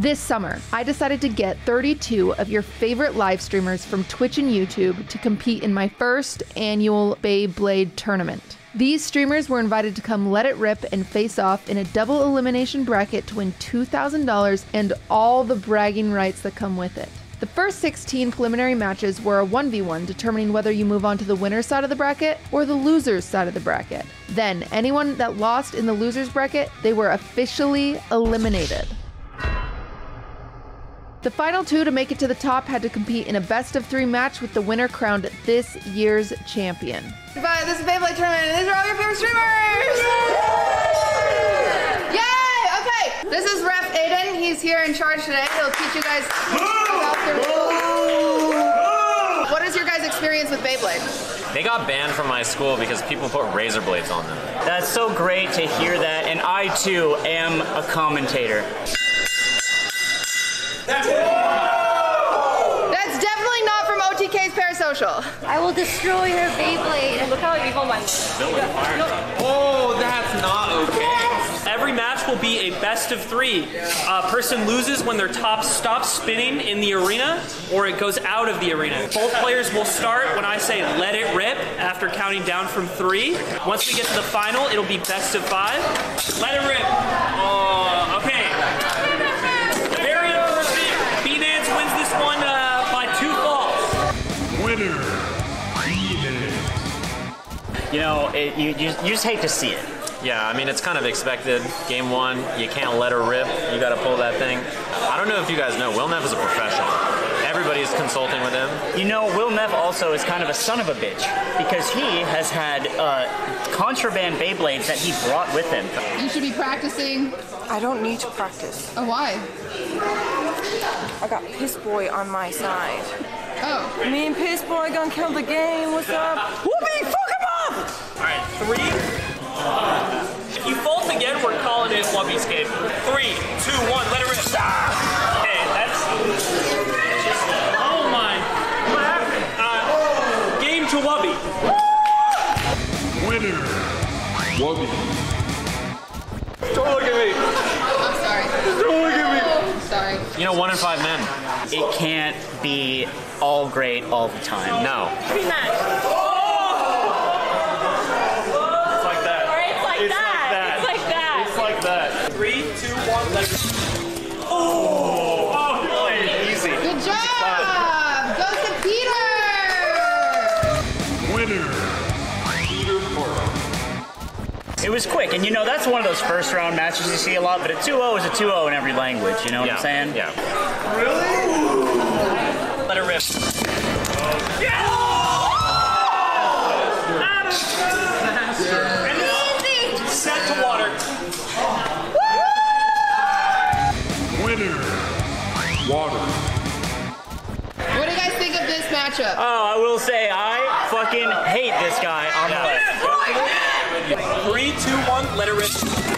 This summer, I decided to get 32 of your favorite live streamers from Twitch and YouTube to compete in my first annual Beyblade tournament. These streamers were invited to come let it rip and face off in a double elimination bracket to win $2,000 and all the bragging rights that come with it. The first 16 preliminary matches were a 1v1, determining whether you move on to the winner's side of the bracket or the loser's side of the bracket. Then, anyone that lost in the loser's bracket, they were officially eliminated. The final two to make it to the top had to compete in a best-of-3 match with the winner crowned this year's champion. Bye, this is Beyblade Tournament, and these are all your favorite streamers! Yay! Okay, this is Ref Aiden. He's here in charge today. He'll teach you guys about the rules. What is your guys' experience with Beyblade? They got banned from my school because people put razor blades on them. That's so great to hear that, and I too am a commentator. That's definitely not from OTK's Parasocial. I will destroy your Beyblade. Look how evil my Oh, that's not okay. Every match will be a best of 3. Person loses when their top stops spinning in the arena or it goes out of the arena. Both players will start when I say let it rip after counting down from 3. Once we get to the final, it'll be best of 5. Let it rip. Oh, okay. B-Nance wins this one by 2 falls. Winner. You know, you just hate to see it. Yeah, I mean, it's kind of expected. Game 1, you can't let her rip. You got to pull that thing. I don't know if you guys know, Will Neff is a professional. Everybody's consulting with him. You know, Will Neff also is kind of a son of a bitch because he has had contraband Beyblades that he brought with him. You should be practicing. I don't need to practice. Oh, why? I got Piss Boy on my side. Oh. Me and Piss Boy gonna kill the game. What's up? Whoopie, fuck him up! All right, 3. If you fault again, we're calling it Wubby's game. 3, 2, 1, let it rip. Okay, that's just, oh my. Game to Wubby. Winner. Wubby. Don't look at me. I'm sorry. Don't look at me. I'm sorry. You know, 1 in 5 men. It can't be all great all the time. No. Pre-match. It's like that. Or it's like that. It's like that. It's like that. 3, 2, 1, let it rip. Oh, boy. Easy. Good job! Goes to Peter! Winner. Peter Park. It was quick, and you know, that's one of those first round matches you see a lot, but a 2-0 is a 2-0 in every language, you know what I'm saying? Yeah. Really? Let it rip. Yeah! And set to water. Winner. Water. What do you guys think of this matchup? Oh, I will say, I fucking hate this guy on the left. 3, 2, 1, let it rip.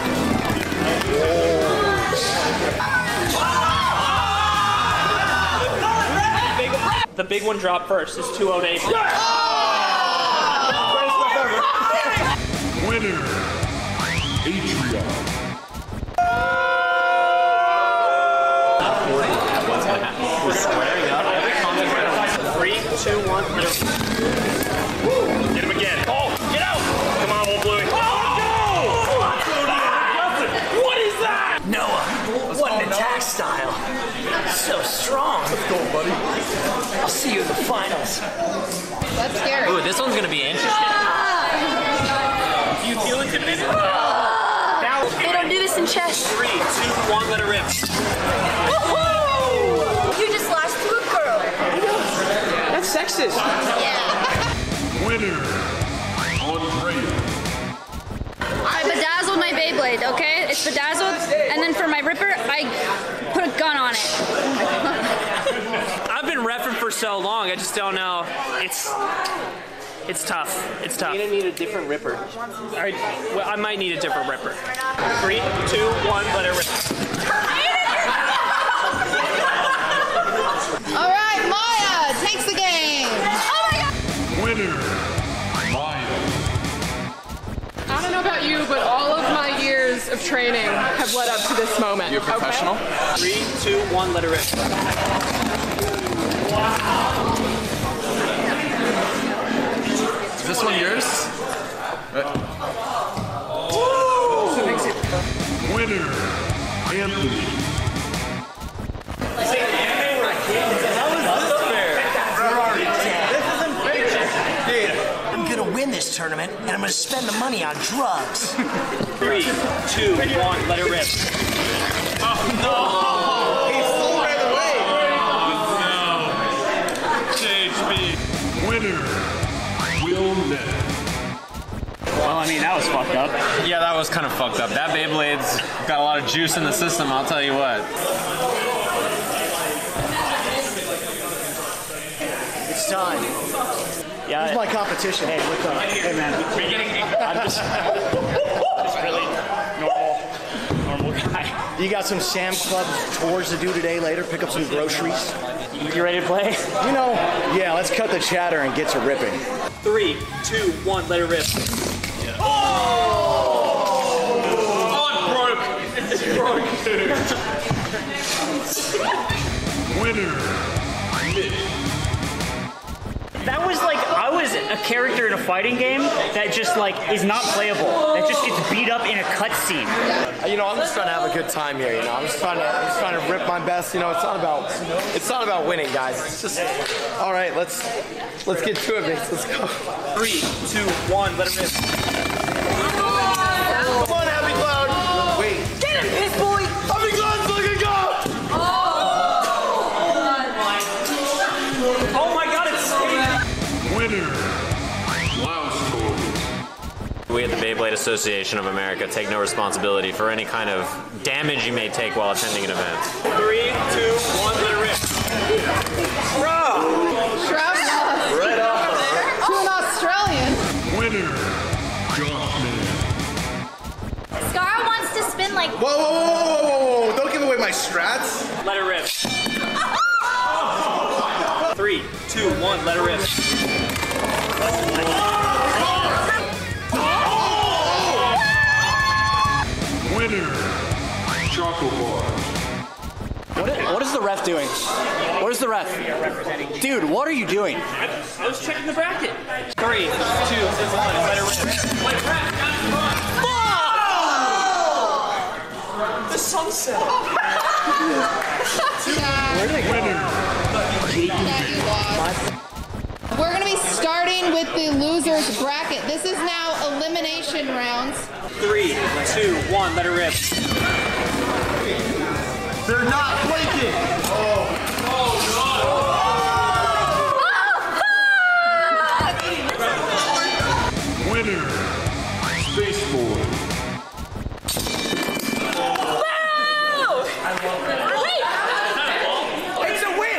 The big one dropped first. It's 2-0 to April. Winner. Atreon. We're squaring up. 3, 2, 1, let it rip. Get him again. Oh, get out! Come on, old Bluey. Oh, no! What is that? Noah, what an attack style. So strong. Let's go, buddy. I'll see you in the finals. That's scary. Ooh, this one's gonna be interesting. Do you feel intimidated? They don't do this in chess. 3, 2, 1, let it rip. Woohoo! You just lost to a girl. That's sexist. Yeah. Winner. Andrea. I bedazzled my Beyblade, okay? It's bedazzled, and then for my ripper, I put a gun on it. I've been reffing for so long, I just don't know. It's tough. It's tough. You're gonna need a different ripper. All right, well, I might need a different ripper. 3, 2, 1, let it rip. All right, Maya takes the game. Oh my god! Winner. Maya. I don't know about you, but all of my years of training have led up to this this moment. You're professional? Okay? 3, 2, 1, let it rip. Is this one yours? Winner, Anthony. I'm gonna win this tournament, and I'm gonna spend the money on drugs. 3, 2, 1, let it rip. Oh no! He flew right away. No. JHB. Winner, Will Nett. Well, I mean, that was fucked up. Yeah, that was kind of fucked up. That Beyblade's got a lot of juice in the system, I'll tell you what. It's time. Yeah. Who's my competition? Hey, what's up? Hey, man. I'm just really normal guy. You got some Sam Club tours to do today later? Pick up some groceries? You ready to play? You know, yeah, let's cut the chatter and get to ripping. 3, 2, 1, let it rip. Winner, Mitch. That was like, I was a character in a fighting game that just like is not playable. That just gets beat up in a cutscene. You know, I'm just trying to have a good time here. You know, I'm just trying to rip my best. You know, it's not about winning, guys. It's just all right. Let's get to it, Vince. Let's go. 3, 2, 1, let it rip. Come on, Happy Cloud. Wait. Get him, piss boy! Happy Cloud's looking go. Oh my god, it's skating! Winner, Klaus Toys. We at the Beyblade Association of America take no responsibility for any kind of damage you may take while attending an event. 3, 2, 1, let it rip. Shrub. Right off. To an Australian. Winner, Josh Man. Scar wants to spin like. Whoa. Don't give away my strats. Let it rip. 3, 2, 1, let it rip. Winner, Choco Bar. What is the ref doing? What is the ref? Dude, what are you doing? I was checking the bracket. 3, 2, 1, let it rip. The sunset. Winner, We're going to be starting with the losers bracket. This is now elimination rounds. 3, 2, 1, let it rip. They're not blinking. Winner, Space Boy. It's a win.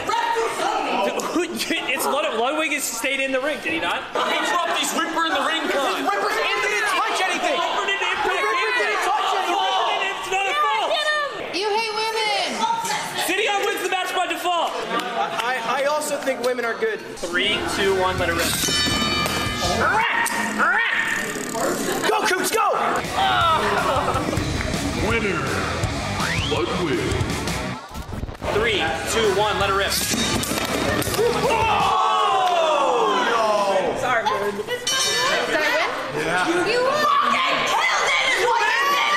It's Ludwig has stayed in the ring, did he not? He dropped his Ripper in the ring climb. Ripper didn't touch anything. Ripper didn't impact didn't touch anything. It's not a fault. You hate women. Gideon wins the match by default. I also think women are good. 3, 2, 1, let it rip. Go, Coops, go! Winner, Ludwig. 3, 2, 1, let it rip. Sorry, dude. Did I win? Yeah. You fucking killed it is what you did,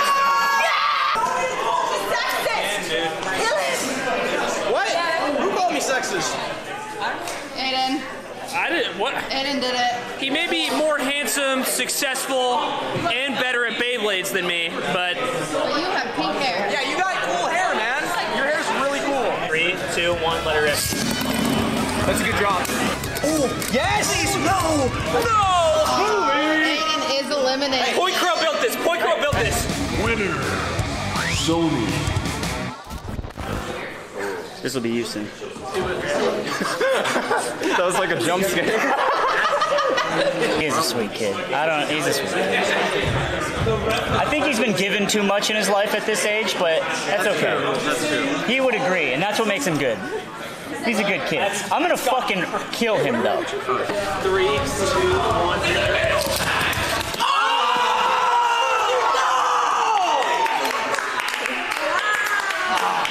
Alex! Sexist! What? Who called me sexist? Aiden. I didn't. What? Aiden did it. He may be more handsome, successful, and better at Beyblades than me, but. But you have pink hair. Yeah, you got cool hair, man. Your hair's really cool. 3, 2, 1, let it rip. That's a good job. Oh, yes! Please, no! Aiden is eliminated. Point Crow built this. Point Crow built this. Winner, Sony. This will be you soon. That was like a jump scare. He's a sweet kid. He's a sweet kid. I think he's been given too much in his life at this age, but that's okay. That's true. He would agree, and that's what makes him good. He's a good kid. I'm gonna fucking kill him though. 3, 2, 1.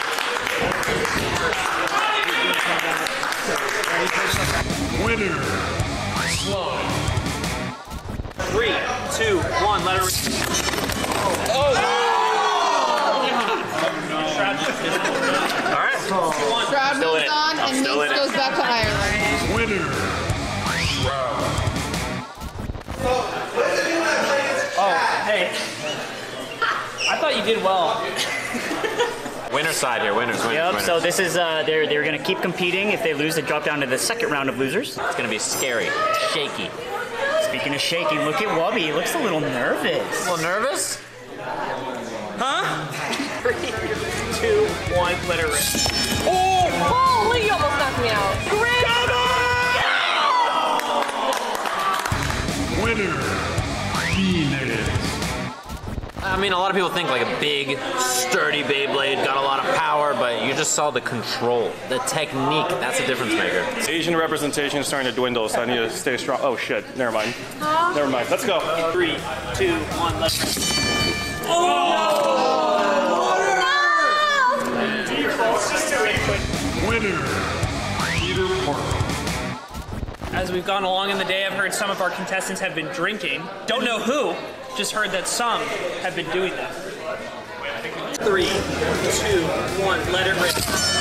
Winner. Slime. 3, 2, 1, let it rip. Alright. Shroud moves on and Nate goes back to Ireland. Winner. Shroud. Oh, hey. I thought you did well. Winner side here, winners. Yep, so this is, they're going to keep competing. If they lose, they drop down to the second round of losers. It's going to be scary, shaky. Speaking of shaky, look at Wubby. He looks a little nervous. A little nervous? Huh? 3, 2, 1, let it rip. Oh, holy, you almost knocked me out. Great. Winner. Phoenix. I mean, a lot of people think like a big, sturdy Beyblade got a lot of power, but you just saw the control, the technique. That's a difference maker. Asian representation is starting to dwindle, so I need to stay strong. Oh shit, never mind. Never mind, let's go. 3, 2, 1, let's rip. Winner. Peter Parker. As we've gone along in the day, I've heard some of our contestants have been drinking. Don't know who, just heard that some have been doing that. 3, 2, 1, let it rip.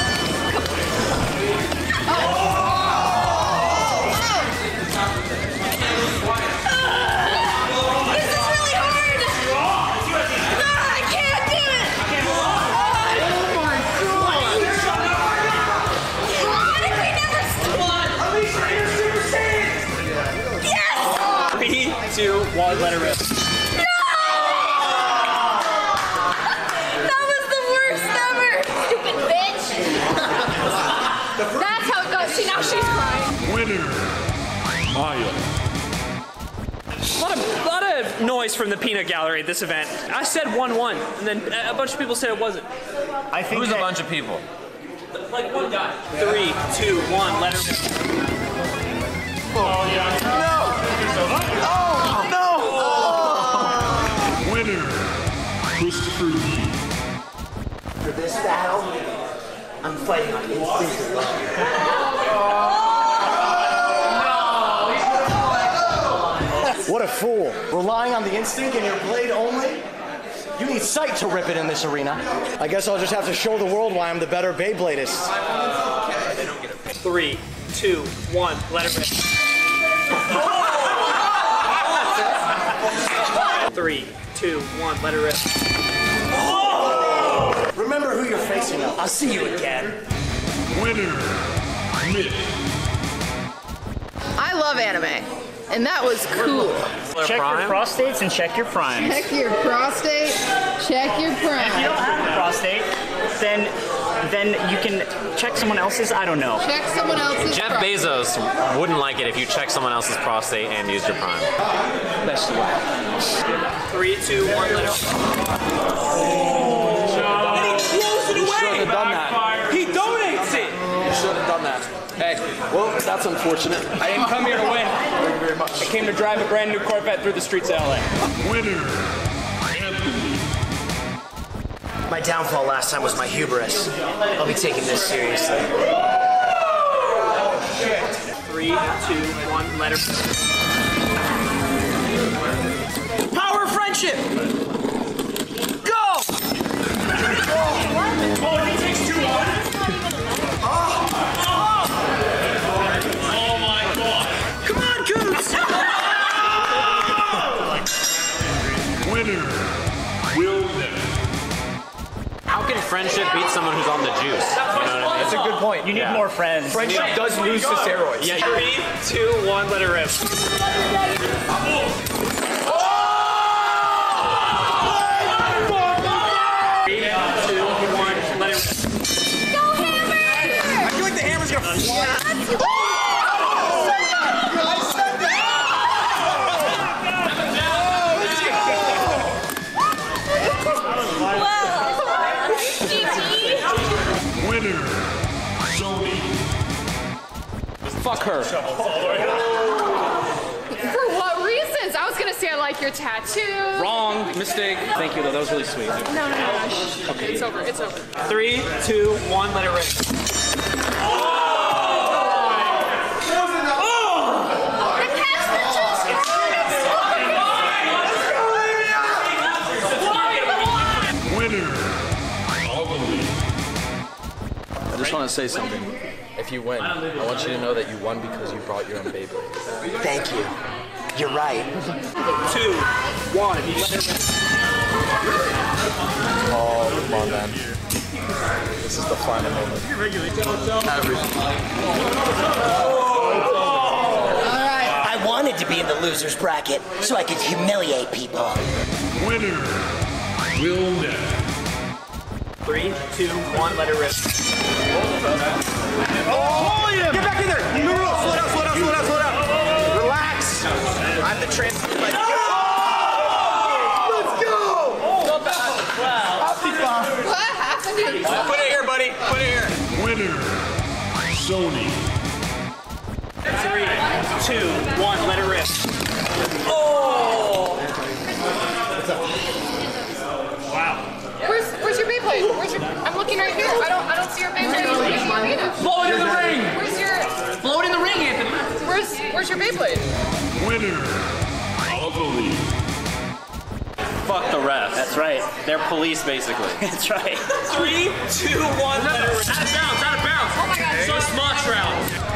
This is really hard! I can't do it! Why did we never stop? Alicia, you're Super Saiyan! Yes! 3, 2, 1, let it rip. That was the worst ever! Stupid bitch! That's how it goes. See, now she's crying. Winner. Maya. A lot of noise from the peanut gallery at this event. I said 1-1, and then a bunch of people said it wasn't. I think Who's a bunch of people? Like one guy. 3, 2, 1, let it rip. Winner. Christopher Lee. For this battle, I'm fighting on instinctive What a fool. Relying on the instinct and your blade only? You need sight to rip it in this arena. I guess I'll just have to show the world why I'm the better Beybladist. 3, 2, 1, let it rip. 3, 2, 1, let it rip. Remember who you're facing up. I'll see you again. Winner. Mitch. I love anime, and that was cool. check your prostates and check your primes. Check your prostate, check your prime. If you don't have a prostate, then you can check someone else's. I don't know. Check someone else's Jeff prostate. Bezos wouldn't like it if you checked someone else's prostate and used your prime. Best way. 3, 2, 1, let it rip. You should have done that. He donates it! You should have done that. Hey, well, that's unfortunate. I didn't come here to win. Thank you very much. I came to drive a brand new Corvette through the streets of LA. Winner. Anthony. My downfall last time was my hubris. I'll be taking this seriously. 3, 2, 1, let it rip. Power of friendship! Go! Oh, he takes 2 on. Oh my God. Come on, Coots! Winner. Will Neville. How can friendship beat someone who's on the juice? You know what I mean? That's a good point. You need more friends. Friendship does lose to steroids. Yeah, 3, 2, 1, let it rip. 3, 2, 1, let it rip. Go Hammer! I feel like the hammer's gonna fly. Winner. Sony. Fuck her. For what reasons? I was gonna say I like like your tattoo. Wrong. Mistake. Thank you, though. That was really sweet. No. Shh. Okay. It's over. It's over. 3, 2, 1, let it rip. I just want to say something. If you win, I want you to know that you won because you brought your own Beyblade. Thank you. You're right. 2, 1. Oh, come on, man. This is the final moment. I wanted to be in the loser's bracket so I could humiliate people. Winner, Will Neff. 3, 2, 1, let it rip. Oh, yeah! Get back in there! No, slow down. Relax. I'm the transfer. Let's go! What happened? Put it here, buddy. Put it here. Winner, Sony. 3, 2, 1, let it rip. Oh! Wow. Where's your Beyblade? I'm looking right here. I don't see your Beyblade in the arena. Blow it in the ring. Blow it in the ring, Anthony. Where's your Beyblade? Winner of the league. Fuck the refs. That's right. They're police, basically. That's right. 3, 2, 1, let it rip. Out of bounds. Oh my God. So Smosh round.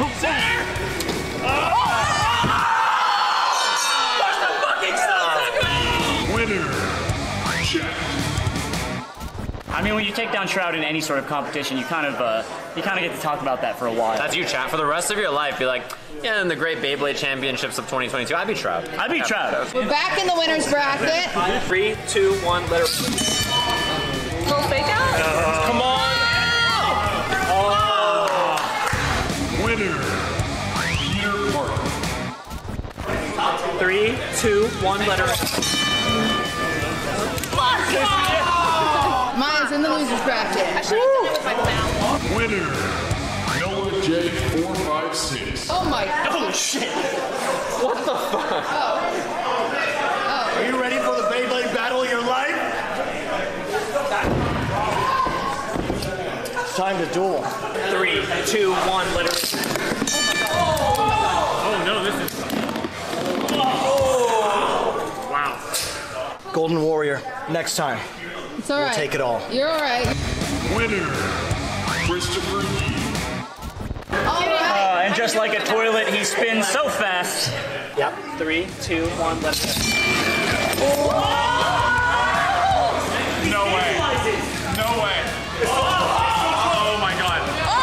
Winner, Jack. I mean, when you take down Shroud in any sort of competition, you kind of get to talk about that for a while. That's you, chat. For the rest of your life, be like, yeah, in the Great Beyblade Championships of 2022, I'd be Shroud. We're back in the winner's bracket. 3, 2, 1, let it rip. Little fake out? Come on. Winner, Peter Parker. 3, 2, 1, let it rip. Mine's in the loser's bracket. I should have done it with my mouth. Winner, Noah J456. Oh my God. Oh, shit. What the fuck? Are you ready for the Beyblade battle of your life? It's time to duel. 3, 2, 1, let it rip. Oh no, this is. Wow. Golden Warrior, next time. It's all right. We'll take it all. You're all right. Winner, Christopher Yee. All right. And just like a toilet, he spins so fast. Yep. 3, 2, 1, let it rip. No way. No way. Oh my God.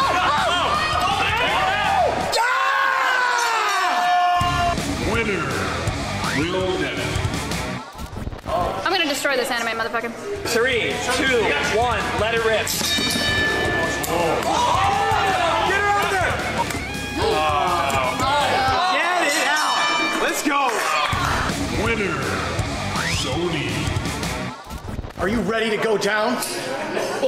Winner, Will Neff. I'm gonna destroy this anime, motherfucker. 3, 2, 1, let it rip. Get it out. Let's go. Winner, Sony. Are you ready to go down? That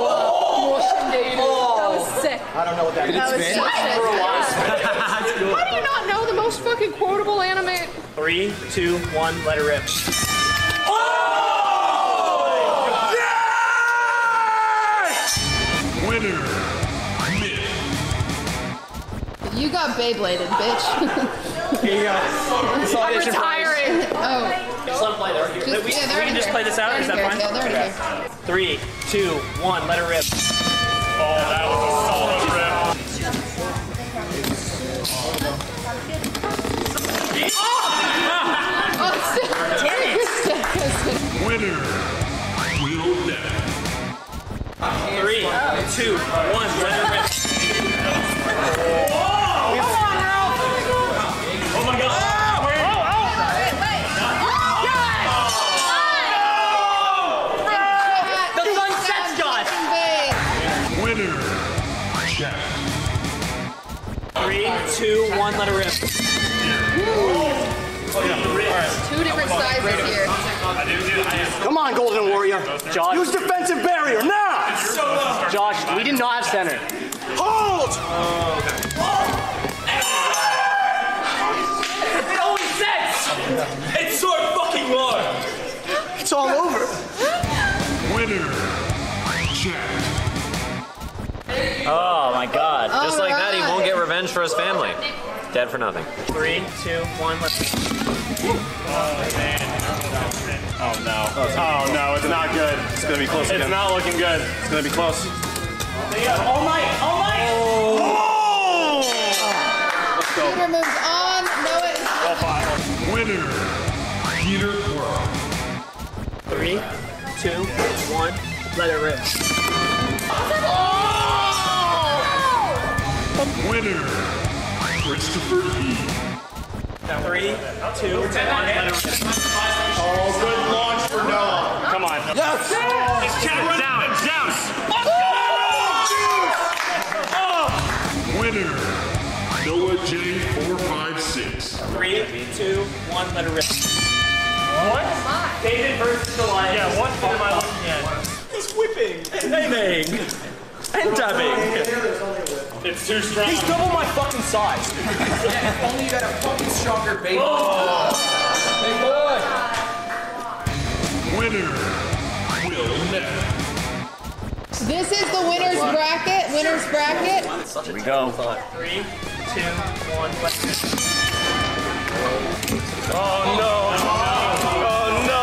was sick. I don't know what that is. That was so sick. How do you not know the most fucking quotable anime? 3, 2, 1, let it rip. Winner, Myth. You got Beybladed, bitch. Here you go. I'm retiring. Oh. Just let them play. They're here. Just- we yeah, they're can in just here. play this out. They're Is in that here. fine? Yeah, they're in Okay. here. 3, 2, 1, let it rip. Oh, that was a solid rip. Winner, Will Neff. 3, 2, 1, let it rip. Oh my God. The sunset's gone. Winner, Jack. 3, 2, 1, let it rip. Two different sizes here. Come on, Golden Warrior. Josh. Use defensive barrier now. Josh, we did not have center. Hold. It always sets. It's so fucking long. It's all over. Winner, Chad. Oh my God. Just like that, he won't get revenge for his family. Dead for nothing. 3, 2, 1, let's go. Oh no. Oh no, it's not good. It's gonna be close again. It's not looking good. It's gonna be close. All night. Oh! Let's go. Peter moves on. No, it. Winner, Peter Brown. 3, 2, 1, let it rip. Winner, Christopher E. 3, 2, 1, let it rip. Oh, good launch for Noah. Come on. Yes! Down. Winner, Noah J456. 3, 2, 1, let it rip. What? David versus Goliath. Yeah, what am I looking at? He's whipping and aiming and dabbing. It's too strong. He's double my fucking size. If only you got a fucking stronger baby. Big boy. Winner, Will Neff. This is the winner's bracket. Winner's bracket. Here we go. 3, 2, 1, let's go. Oh no. Oh no.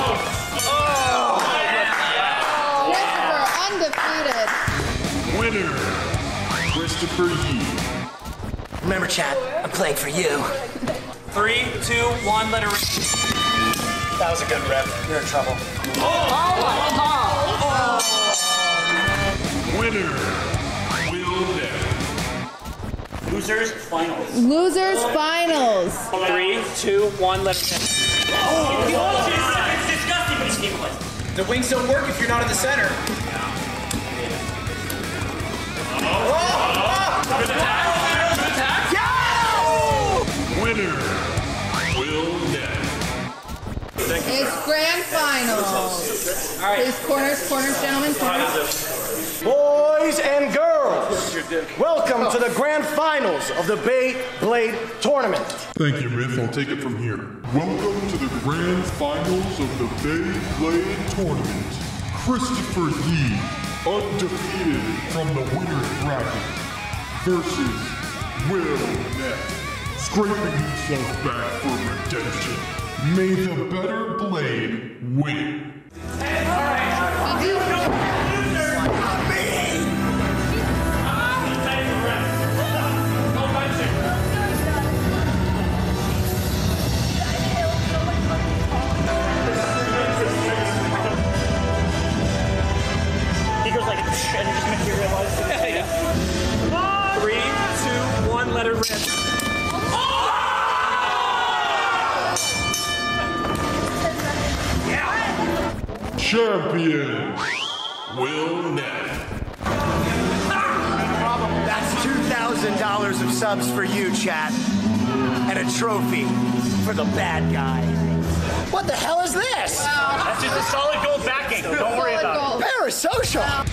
Christopher, undefeated. Winner, Christopher Yee. Remember, chat, I'm playing for you. 3, 2, 1, let it rip. That was a good rep. You're in trouble. Winner, Will Neff. Losers finals. Losers finals. 3, 2, 1, let it rip. It's disgusting, but he's game play. The wings don't work if you're not in the center. Winner, Will Neff. It's grand finals. Please, corners, gentlemen, corners. Boys and girls, welcome to the grand finals of the Beyblade Tournament. Thank you, Myth. I'll take it from here. Welcome to the grand finals of the Beyblade Tournament. Christopher Yee, undefeated from the winner's bracket, versus Will Neff, scraping himself back for redemption. May the better blade win. He goes like, and it just makes you realize. 3, 2, 1, let it rip. Champion, Will Neff. That's $2,000 of subs for you, chat. And a trophy for the bad guy. What the hell is this? That's just a solid gold backing. Don't worry about it. Parasocial.